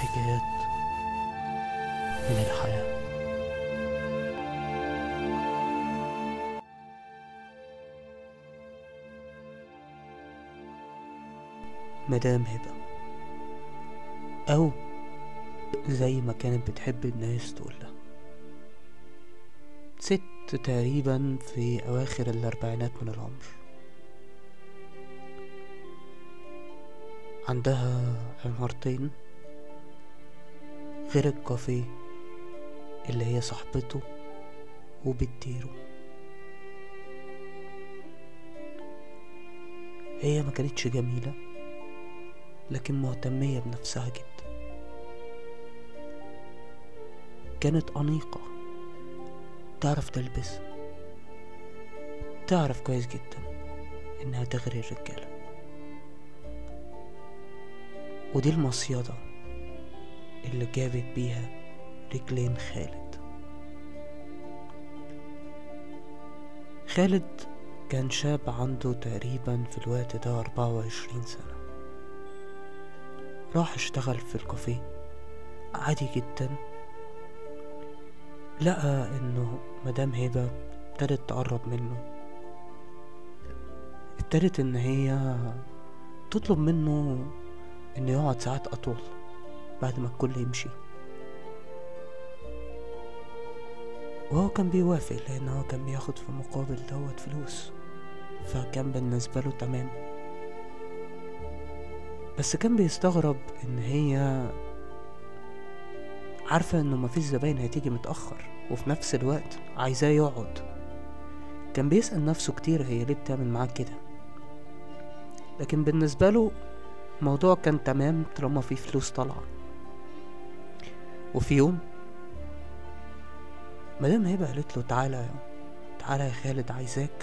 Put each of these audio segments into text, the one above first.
حكايات من الحياة. مدام هبة، أو زي ما كانت بتحب الناس تقولها، ست تقريبا في أواخر الأربعينات من العمر. عندها عمارتين غير الكافيه اللي هي صاحبته وبتديره. هي ما كانتش جميلة، لكن مهتمية بنفسها جدا. كانت أنيقة، تعرف تلبس، تعرف كويس جدا إنها تغري الرجالة. ودي المصيدة اللي جابت بيها رجلين خالد. خالد كان شاب عنده تقريبا في الوقت ده 24 سنة. راح اشتغل في الكافيه عادي جدا. لقى انه مدام هبة ابتدت تقرب منه، ابتدت ان هي تطلب منه انه يقعد ساعات اطول بعد ما الكل يمشي، وهو كان بيوافق لان هو كان بياخد في مقابل دوت فلوس، فكان بالنسبة له تمام. بس كان بيستغرب ان هي عارفة انه مفيش زباين هتيجي متأخر، وفي نفس الوقت عايزاه يقعد. كان بيسأل نفسه كتير هي ليه بتعمل معاه كده، لكن بالنسبة له الموضوع كان تمام طالما في فلوس طالعة. وفي يوم مدام هبة قالت له تعالى يا خالد، عايزاك.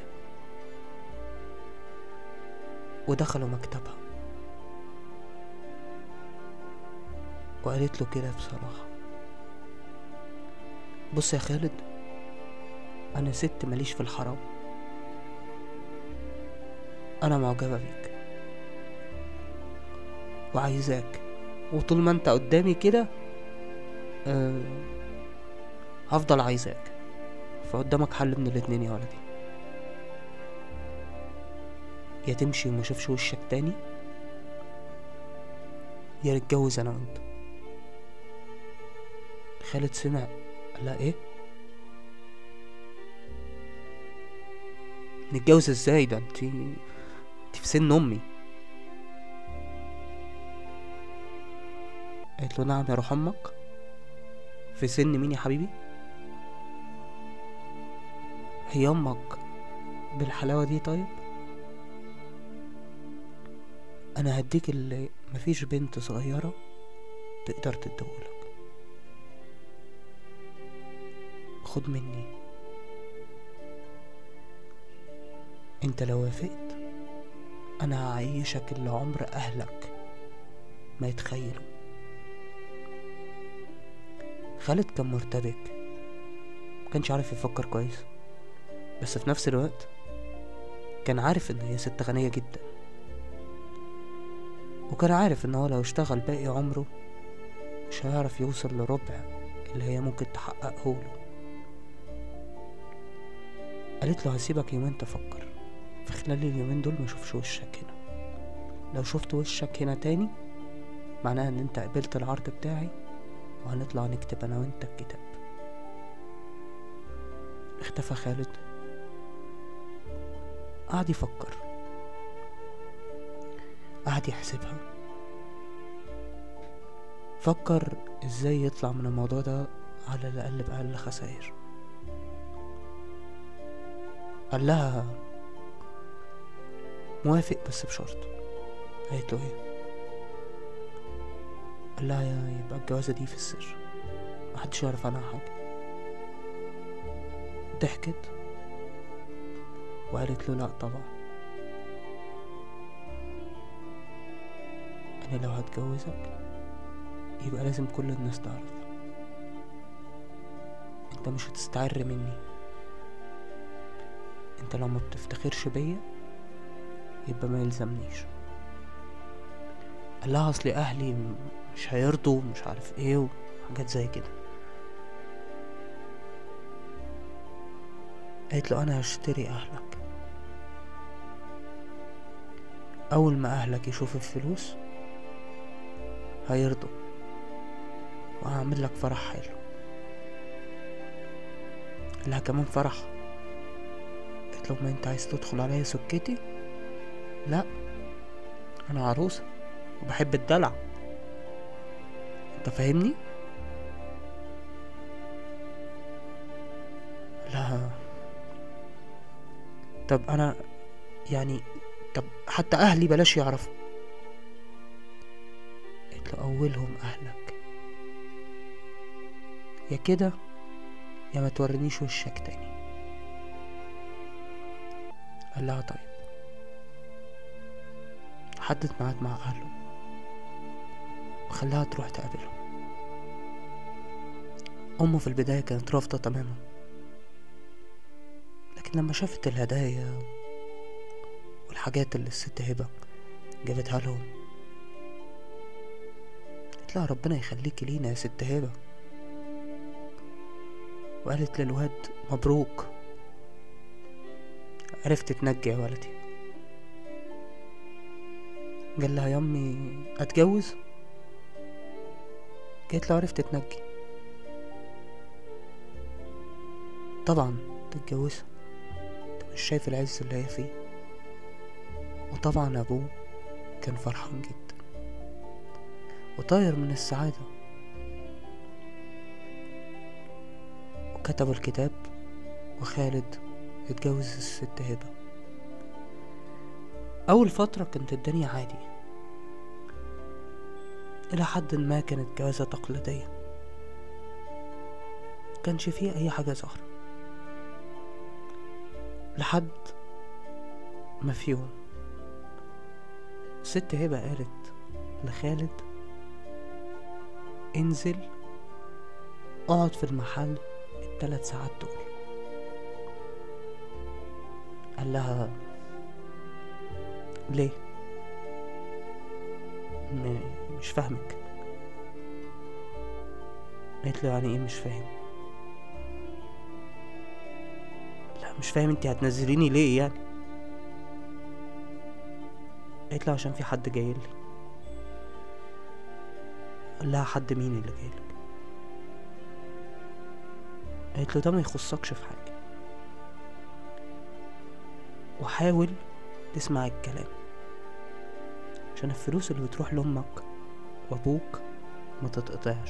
ودخلوا مكتبها وقالت له كده بصراحة: بص يا خالد، انا ست ماليش في الحرام، انا معجبة بيك وعايزاك، وطول ما انت قدامي كده هفضل عايزاك. فقدامك حل من الاتنين يا ولدي: يا تمشي وما اشوفش وشك تاني، يا نتجوز انا وانت. خالد سمع، قال لها: ايه؟ نتجوز ازاي؟ ده انت في سن امي. قالت له: نعم يا روح امك، في سن مين يا حبيبي؟ هي امك بالحلاوة دي؟ طيب انا هديك اللي مفيش بنت صغيرة تقدر تديهولك، خد مني. انت لو وافقت انا هعيشك اللي عمر اهلك ما يتخيلوا. خالد كان مرتبك، مكانش عارف يفكر كويس، بس في نفس الوقت كان عارف ان هي ست غنية جدا، وكان عارف ان هو لو اشتغل باقي عمره مش هيعرف يوصل لربع اللي هي ممكن تحققه له. قالت له: هسيبك يومين تفكر، في خلال اليومين دول ما اشوفش وشك هنا. لو شفت وشك هنا تاني معناها ان انت قبلت العرض بتاعي، وهنطلع نكتب انا وانت الكتاب. اختفى خالد، قعد يفكر، قعد يحسبها، فكر ازاي يطلع من الموضوع ده على الاقل بأقل خسائر. قال لها: موافق بس بشرط. قالت له: ايه؟ قال لها: يبقى الجوازة دي في السر، محدش يعرف عنها حاجة. ضحكت وقالت له: لا طبعا، انا لو هتجوزك يبقى لازم كل الناس تعرف. انت مش هتستعر مني، انت لو ما بتفتخرش بيا يبقى ما يلزمنيش. قال لها: اصل اهلي مش هيرضوا، مش عارف ايه وحاجات زي كده. قالت له انا هشتري اهلك، اول ما اهلك يشوفوا الفلوس هيرضوا وهعمل لك فرح حلو. قال لها كمان فرح؟ قالت له ما انت عايز تدخل عليا سكتي؟ لا، انا عروسة وبحب الدلع، انت فاهمني؟ لا، طب انا يعني، طب حتى اهلي بلاش يعرفوا. قلت له اولهم اهلك، يا كده يا ما تورينيش وشك تاني. قال لها طيب. حدد ميعاد مع اهله وخلاها تروح تقابله. امه في البداية كانت رافضة تماما، لكن لما شافت الهدايا والحاجات اللي الست هبة جابتها لهم قالت لها ربنا يخليكي لينا يا ست هبة. وقالت للواد مبروك، عرفت تنجي يا ولدي. قال لها يا امي اتجوز؟ قالت له عرفت تنجي طبعا تتجوزها، انت مش شايف العز اللي هي فيه. وطبعا ابوه كان فرحان جدا وطاير من السعادة، وكتبوا الكتاب وخالد اتجوز الست هبة. اول فترة كانت الدنيا عادي، الى حد ما كانت جوازة تقليدية، مكانش فيه اي حاجة ظاهرة، لحد ما في يوم ست هبة قالت لخالد انزل اقعد في المحل ال3 ساعات دول. قال لها ليه؟ مش فاهمك. قالت له يعني ايه مش فاهم؟ لا مش فاهم، انت هتنزليني ليه يعني؟ قالت له عشان في حد جايلي. قال لها حد مين اللي جايلك؟ قالت له ده ما يخصكش في حاجة، وحاول تسمع الكلام عشان الفلوس اللي بتروح لأمك وأبوك ما تتقطعش.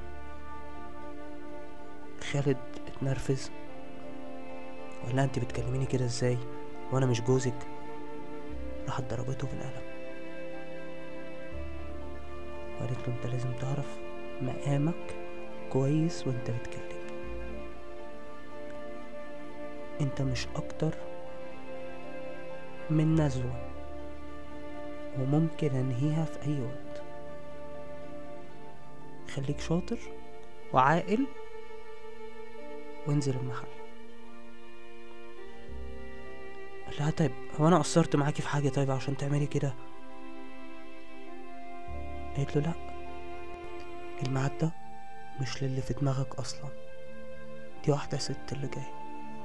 خالد اتنرفز وقال لها انت بتكلميني كده ازاي وانا مش جوزك؟ راحت ضربته بالقلم وقالت له انت لازم تعرف مقامك كويس وانت بتكلمني، انت مش اكتر من نزوة وممكن انهيها في اي وقت. خليك شاطر وعاقل وانزل المحل. قال لها طيب هو انا قصرت معاكي في حاجة طيب عشان تعملي كده؟ قالت له لا، الميعاد ده مش للي في دماغك اصلا، دي واحدة ست اللي جاية.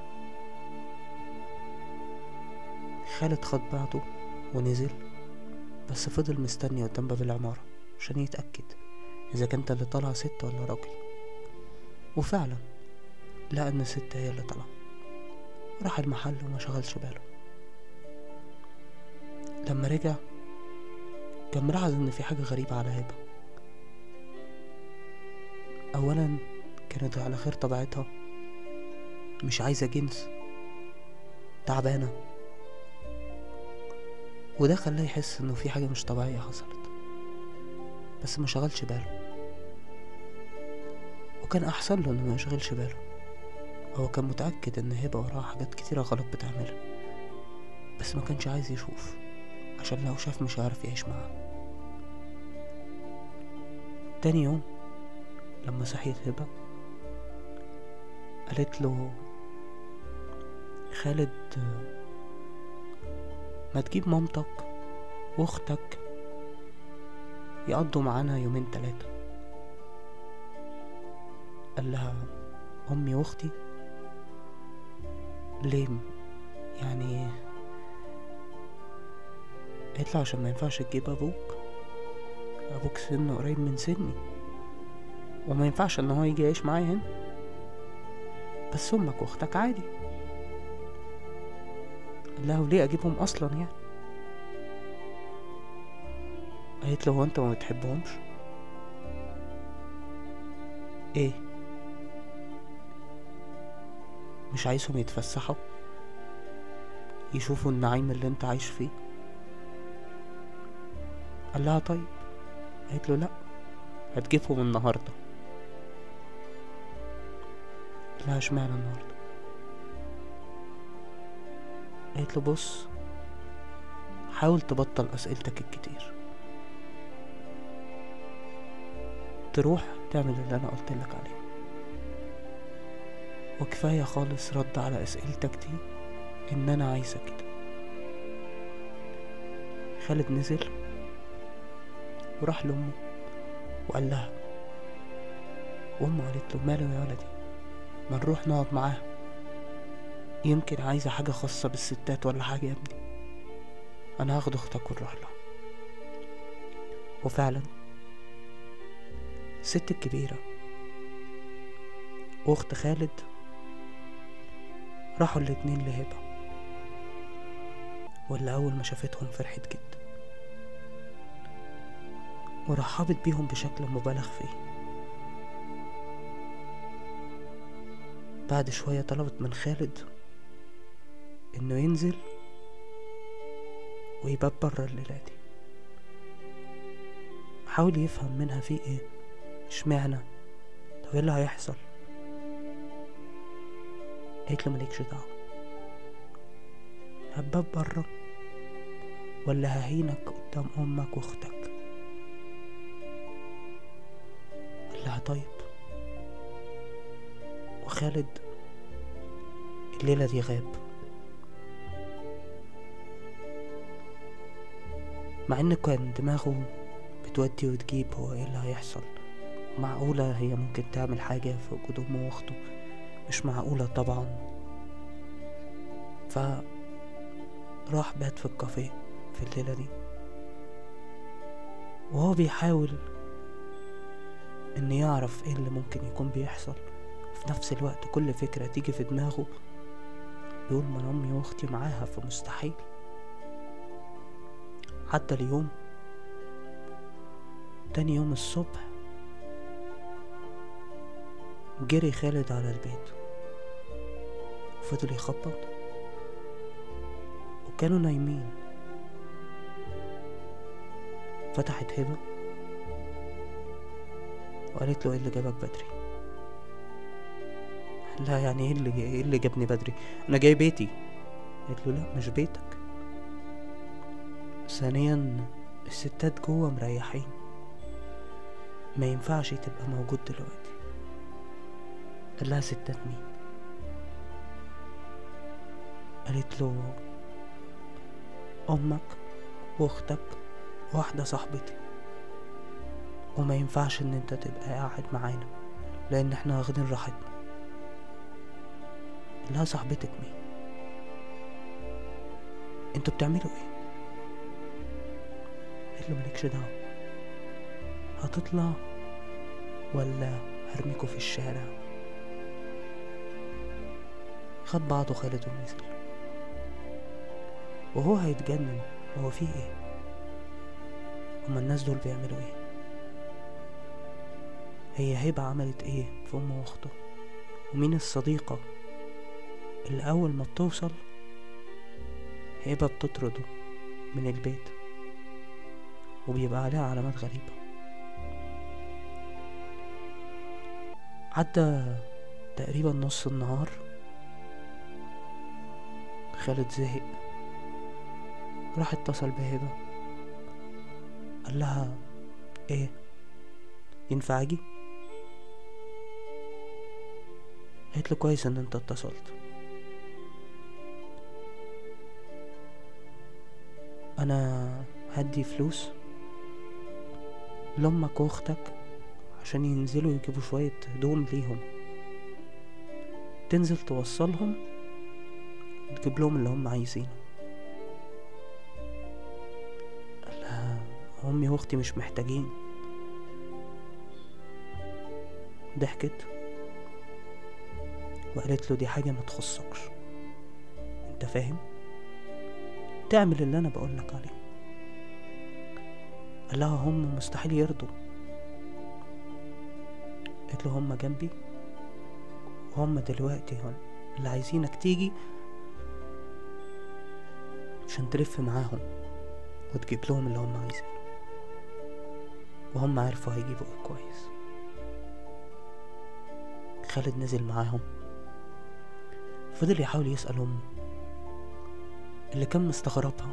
خالد خد بعضه ونزل، بس فضل مستني قدام باب العمارة عشان يتأكد اذا كانت اللي طالعة ست ولا راجل. وفعلا لقى ان الست هي اللي طالعة. راح المحل وما شغلش باله. لما رجع كان ملاحظ ان في حاجة غريبة على هبة. اولا كانت على خير طبيعتها، مش عايزة جنس، تعبانة، وده خلاه يحس انه في حاجة مش طبيعية حصلت، بس ما شغلش باله. وكان احسن له انه ما يشغلش باله، هو كان متأكد ان هبة وراها حاجات كتيرة غلط بتعملها، بس ما كانش عايز يشوف عشان لو شاف مش هيعرف يعيش معاها. تاني يوم لما صحيت هبة قالت له خالد ما تجيب مامتك واختك يقضوا معانا يومين 3. قال لها امي واختي ليه يعني؟ قالت له عشان ما ينفعش تجيب ابوك سنه قريب من سني، وما ينفعش ان هو يجي يعيش معايا هنا، بس امك واختك عادي. قال لها وليه اجيبهم اصلا يعني؟ قالت له هو انت ما بتحبهمش؟ ايه، مش عايزهم يتفسحوا يشوفوا النعيم اللي انت عايش فيه؟ قال لها طيب. قالت له لا، هتجيبهم النهارده. قال لها اشمعنى النهارده؟ قالت له بص، حاول تبطل اسئلتك الكتير، تروح تعمل اللي انا قلت لك عليه، وكفايه خالص رد على اسئلتك دي ان انا عايزه كده. خالد نزل وراح لامه وقال لها، وامه قالت له ماله يا ولدي، ما نروح نقعد معاها، يمكن عايزه حاجه خاصه بالستات ولا حاجه يا ابني، انا هاخد اختك ونروح لها. وفعلا الست الكبيره واخت خالد راحوا الاتنين لهبه، واللي اول ما شافتهم فرحت جدا ورحبت بيهم بشكل مبالغ فيه. بعد شوية طلبت من خالد انه ينزل ويبات برا الليلة دي. حاول يفهم منها في ايه، اشمعنى، طب ايه اللي هيحصل؟ قالت له مالكش دعوة، هبات برا ولا ههينك قدام امك واختك؟ قال لها طيب. وخالد الليلة دي غاب، مع ان كان دماغه بتودي وتجيب هو ايه اللي هيحصل، معقولة هي ممكن تعمل حاجة في وجود امه واخته؟ مش معقولة طبعا. فراح بات في الكافيه في الليلة دي، وهو بيحاول ان يعرف ايه اللي ممكن يكون بيحصل، وفي نفس الوقت كل فكرة تيجي في دماغه يقول ما أنا امي واختي معاها فمستحيل. حتى اليوم تاني يوم الصبح جري خالد على البيت وفضل يخبط، وكانوا نايمين. فتحت هبة وقالت له ايه اللي جابك بدري؟ لا يعني ايه اللي جابني بدري؟ انا جاي بيتي. قالت له لا مش بيتك، ثانيا الستات جوه مريحين، ما ينفعش تبقى موجود دلوقتي. قال لها ستات مين؟ قالت له امك واختك واحدة صاحبتي، وما ينفعش ان انت تبقى قاعد معانا لان احنا واخدين راحتنا. قال لها صاحبتك مين؟ انتوا بتعملوا ايه؟ قالت له مالكش دعوة، هتطلع ولا هرميكوا في الشارع؟ خد بعضه خالد ونزل، وهو هيتجنن، هو فيه ايه؟ هما الناس دول بيعملوا ايه؟ هي هبة عملت ايه في امه واخته؟ ومين الصديقة اللي اول ما بتوصل هبة بتطرده من البيت وبيبقى عليها علامات غريبة؟ عدى تقريبا نص النهار، خالد زهق، راح اتصل بهبة قال لها ايه، ينفع اجي؟ قالت له كويس ان انت اتصلت، انا هدي فلوس لأمك وأختك عشان ينزلوا يجيبوا شوية هدوم ليهم، تنزل توصلهم وتجيب لهم اللي هم عايزينه. قالها أمي وأختي مش محتاجين. ضحكت وقالت له دي حاجة ما تخصكش، انت فاهم؟ تعمل اللي انا بقولك عليه. قال لها هم مستحيل يرضوا. قالت له هم جنبي وهم دلوقتي هون اللي عايزينك تيجي عشان تلف معاهم وتجيب لهم اللي هم عايزينه، وهم عارفوا هيجيبوا ايه كويس. خالد نزل معاهم، فضل يحاول يسأل أمه اللي كان مستغربها،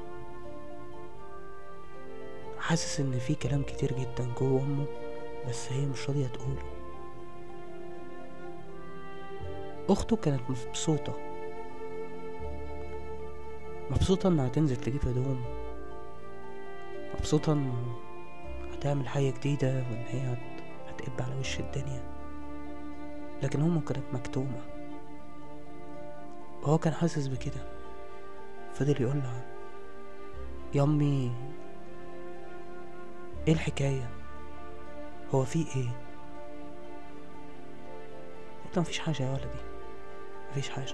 حاسس ان في كلام كتير جدا جوه امه بس هي مش راضية تقوله. اخته كانت مبسوطة انها تنزل تجيب هدوم، مبسوطة انه هتعمل حاجة جديدة وان هي هتقب على وش الدنيا. لكن امه كانت مكتومة وهو كان حاسس بكده. فضل يقولها يا امي ايه الحكاية، هو في ايه؟ قلت مفيش حاجة يا ولدي، مفيش حاجة،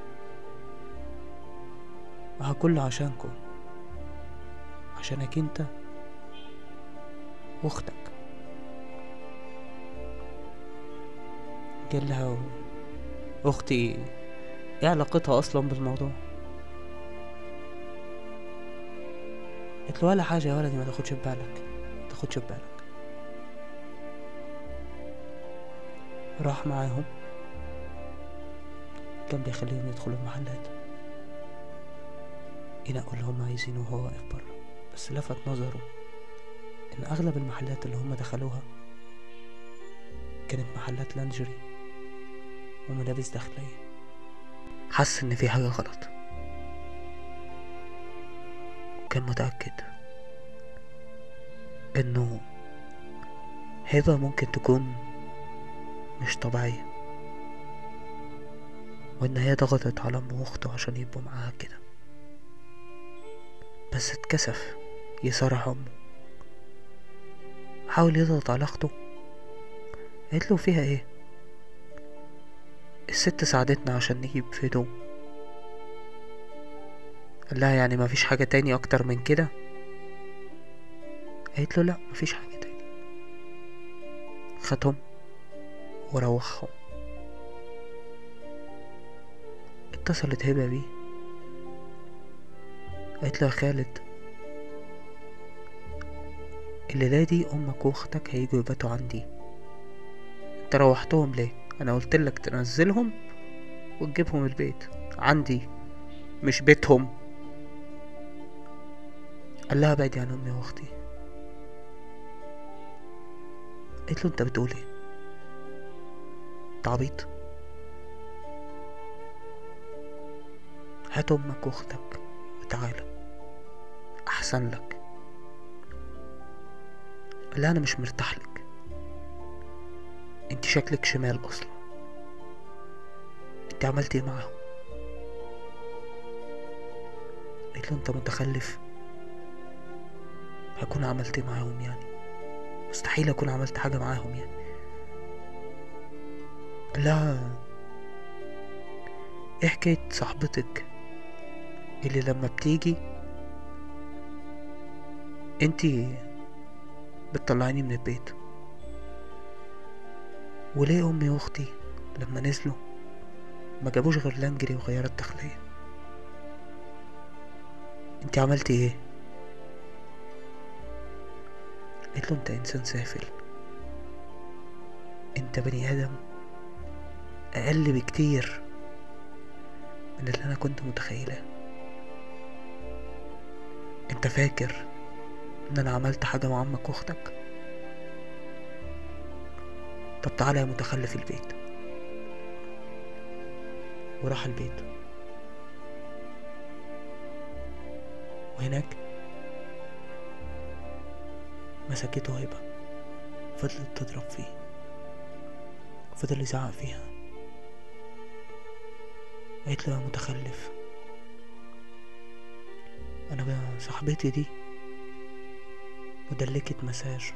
وهكله عشانكم، عشانك انت واختك. قال لها اختي ايه علاقتها اصلا بالموضوع؟ قلت له ولا حاجة يا ولدي، ما تاخدش ببالك. راح معاهم، كان بيخليهم يدخلوا المحلات ينقوا اللي هم عايزينه وهو واقف بره. بس لفت نظره ان اغلب المحلات اللي هم دخلوها كانت محلات لانجري وملابس داخلية. حس ان في حاجة غلط، وكان متأكد انه هبة ممكن تكون مش طبيعية، وان هي ضغطت على امه واخته عشان يبقوا معاها كده. بس اتكسف يصارح امه، حاول يضغط على اخته. قالت له فيها ايه، الست ساعدتنا عشان نجيب هدوم. قال لها يعني مفيش حاجة تاني اكتر من كده؟ قالت له لا مفيش حاجة تاني. خدهم وروحهم. اتصلت هبة بيه، قالت له يا خالد الليلة دي امك واختك هيجوا يباتوا عندي، انت روحتهم ليه؟ انا قلتلك تنزلهم وتجيبهم البيت عندي مش بيتهم. قال لها بعدي عن امي واختي. قالت له انت بتقول ايه، انت عبيط؟ هات امك واختك وتعالى احسن لك. قال لها انا مش مرتاح لك، انت شكلك شمال اصلا، انت عملت ايه معاهم؟ قالت له انت متخلف، هكون عملت ايه معاهم يعني؟ مستحيل اكون عملت حاجة معاهم يعني. قال لها ايه حكاية صاحبتك اللي لما بتيجي انتي بتطلعيني من البيت، وليه امي واختي لما نزلوا ما جابوش غير لانجري وغيارات داخلية؟ انتي عملتي ايه؟ قلت له انت انسان سافل، انت بني ادم اقل بكتير من اللي انا كنت متخيله. انت فاكر ان انا عملت حاجة مع عمك واختك؟ طب تعالى يا متخلف البيت. وراح البيت، وهناك مسكته هبة فضلت تضرب فيه، فضل يزعق فيها. قالت له يا متخلف، انا بقى صاحبتي دي مدلكة مساج،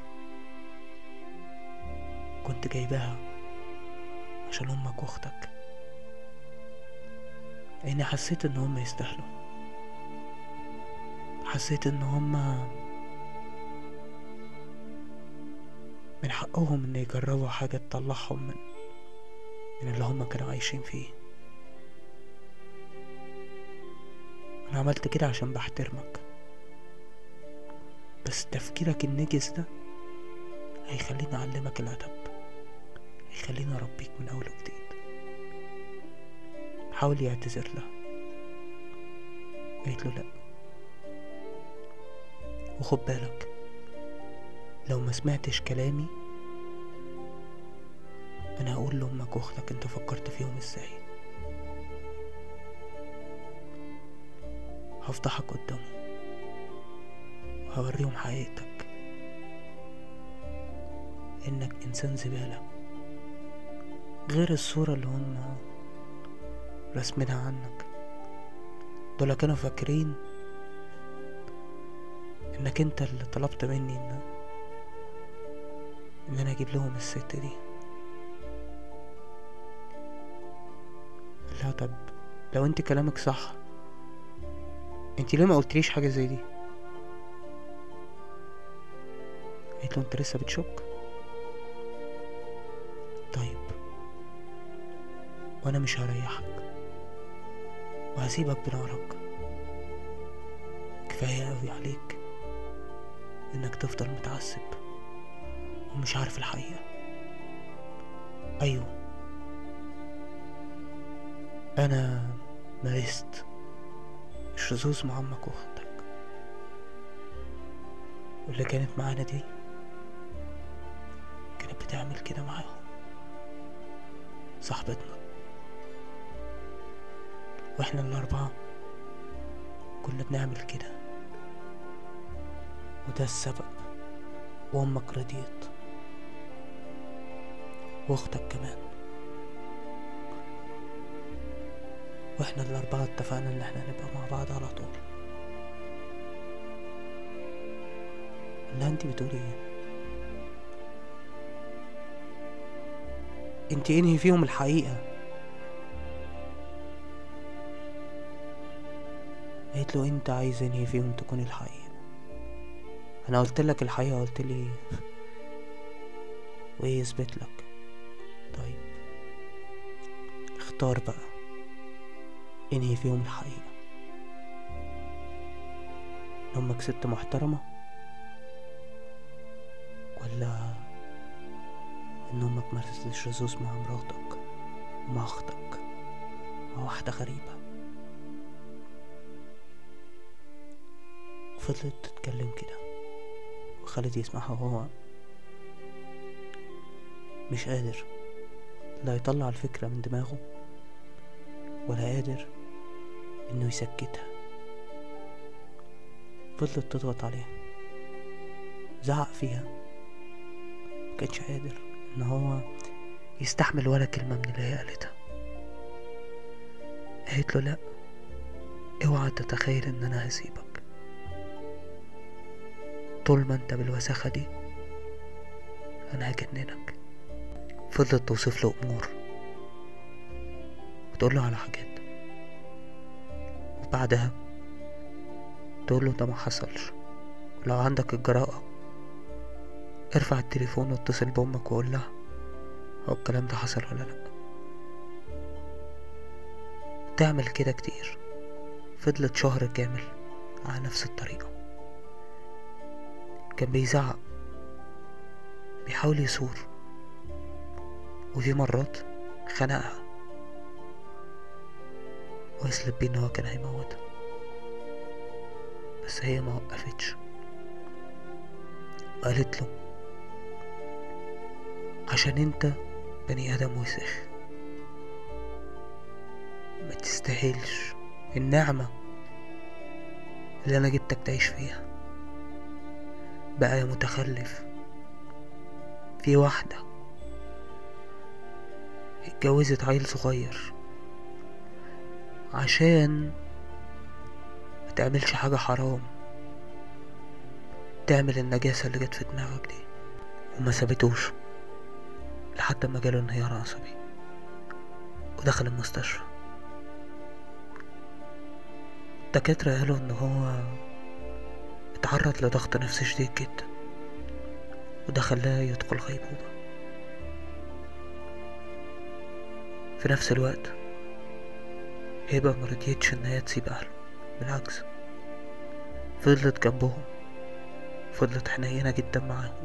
كنت جايباها عشان امك واختك، لاني حسيت ان هم يستاهلوا، حسيت ان هم من حقهم ان يجربوا حاجة تطلعهم من اللي هم كانوا عايشين فيه. انا عملت كده عشان بحترمك، بس تفكيرك النجس ده هيخليني اعلمك الادب، هيخليني اربيك من اول وجديد. حاول يعتذر لها. قالت له لا، وخد بالك لو ما سمعتش كلامي انا هقول لامك واختك انت فكرت فيهم ازاي، هفضحك قدامهم وهوريهم حقيقتك، انك انسان زبالة غير الصورة اللي هم رسمينها عنك. دول كانوا فاكرين انك انت اللي طلبت مني ان انا اجيب لهم الست دي. لا طب لو انت كلامك صح، انت ليه ما قلتليش حاجة زي دي؟ قالت له انت لسه بتشك؟ طيب وانا مش هريحك وهسيبك بنارك، كفاية اوي عليك انك تفضل متعصب ومش عارف الحقيقة. ايوه انا مارست الشذوذ مع امك واختك، واللي كانت معانا دي كانت بتعمل كده معاهم، صاحبتنا، واحنا الاربعة كنا بنعمل كده، وده السبب. وامك رضيت واختك كمان، واحنا الاربعة اتفقنا ان احنا نبقى مع بعض على طول. لا انتي بتقولي ايه؟ انتي انهي فيهم الحقيقة. قالت له انت عايز انهي فيهم تكون الحقيقة؟ انا قلت لك الحقيقة، قلت لي وايه يثبت لك؟ طيب اختار بقى انهي فيهم الحقيقة، ان امك ست محترمة، ولا ان امك مارست الشذوذ مع مراتك ومع اختك مع واحدة غريبة. وفضلت تتكلم كده وخالد يسمعها وهو مش قادر لا يطلع الفكرة من دماغه ولا قادر انه يسكتها. فضلت تضغط عليها، زعق فيها، مكانش قادر ان هو يستحمل ولا كلمة من اللي هي قالتها. قالت له لا، اوعى تتخيل ان انا هسيبك طول ما انت بالوساخة دي، انا هجننك. فضلت توصف له امور وتقول له على حاجات، وبعدها تقول له ده ما حصلش، ولو عندك الجراءة ارفع التليفون واتصل بامك وقول لها هو الكلام ده حصل ولا لا. تعمل كده كتير، فضلت شهر كامل على نفس الطريقة. كان بيزعق، بيحاول يثور، وفي مرات خنقها ويسلب بيه ان هو كان هيموتها، بس هي ما وقفتش. وقالت له عشان انت بني ادم وسخ، ما تستاهلش النعمة اللي انا جبتك تعيش فيها. بقى يا متخلف في واحدة اتجوزت عيل صغير عشان متعملش حاجة حرام، تعمل النجاسة اللي جت في دماغك دي، وما سابتوش لحد ما جاله انهيار عصبي ودخل المستشفى. الدكاترة قالوا ان هو اتعرض لضغط نفسي شديد جدا وده خلاه يدخل غيبوبة. في نفس الوقت هبة مرضيتش ان هي تسيب اهله، بالعكس فضلت جنبهم، فضلت حنينة جدا معاهم.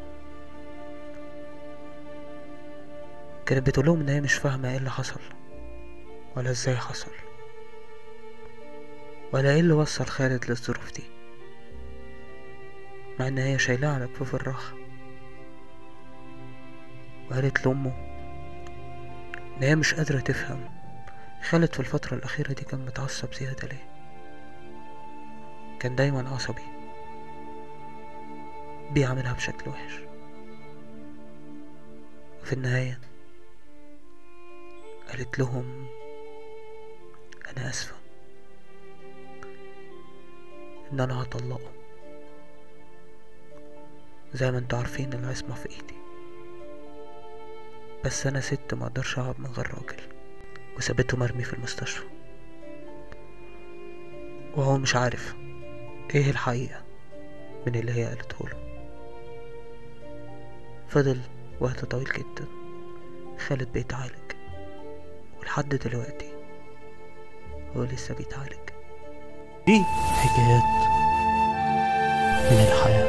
كانت بتقولهم ان هي مش فاهمة ايه اللي حصل ولا ازاي حصل ولا ايه اللي وصل خالد للظروف دي، مع ان هي شايلاه على كفوف الراحة. وقالت لأمه ان هي مش قادرة تفهم خالد في الفترة الأخيرة دي كان متعصب زيادة ليه. كان دايما عصبي بيعملها بشكل وحش. وفي النهاية قالت لهم أنا آسفة إن أنا هطلقه، زي ما انتوا عارفين العصمة في ايدي، بس أنا ست مقدرش أقعد من غير راجل. وسابته مرمي في المستشفى وهو مش عارف ايه الحقيقة من اللي هي قالته له. فضل وقت طويل جدا خالد بيتعالج، ولحد دلوقتي هو لسه بيتعالج. دي حكايات من الحياة.